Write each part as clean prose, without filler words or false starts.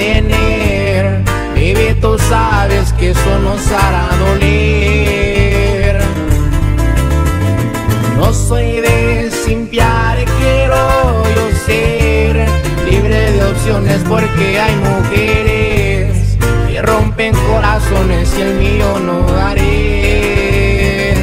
tener. Baby, tú sabes que eso nos hará doler. No soy de simpiar, quiero yo ser libre de opciones, porque hay mujeres que rompen corazones y el mío no daré.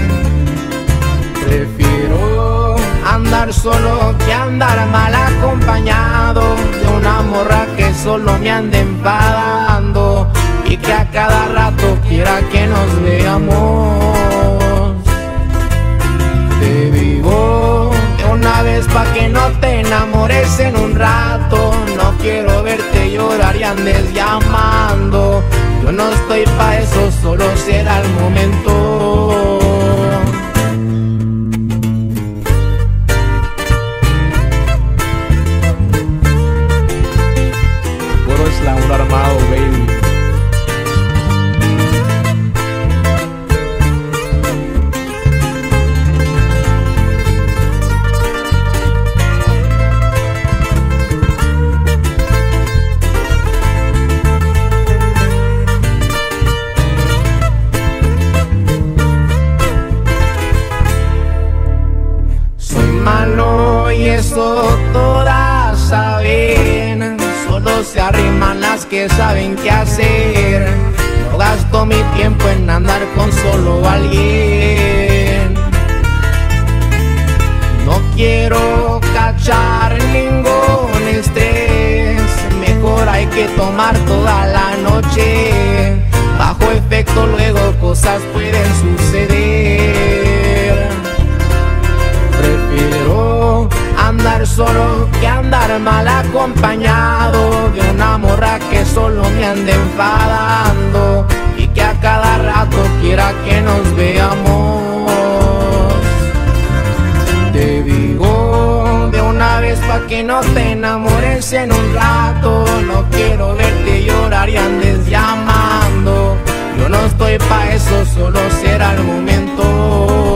Prefiero andar solo que andar mal acompañado de una morra que solo me ande enfadando y que a cada rato quiera que nos veamos. Te digo de una vez pa' que no te enamores en un rato. No quiero verte llorar y andes llamando. Yo no estoy pa' eso, solo será el momento. Slam armado, baby. Soy malo y eso todas saben. Solo se arriman las que saben qué hacer. No gasto mi tiempo en andar con solo alguien. No quiero cachar ningún estrés. Mejor hay que tomar toda la noche. Bajo efecto luego cosas pueden suceder. Prefiero andar solo que andar mal acompañado de una morra que solo me ande enfadando y que a cada rato quiera que nos veamos. Te digo de una vez pa' que no te enamores en un rato. No quiero verte llorar y andes llamando. Yo no estoy pa' eso, solo será el momento.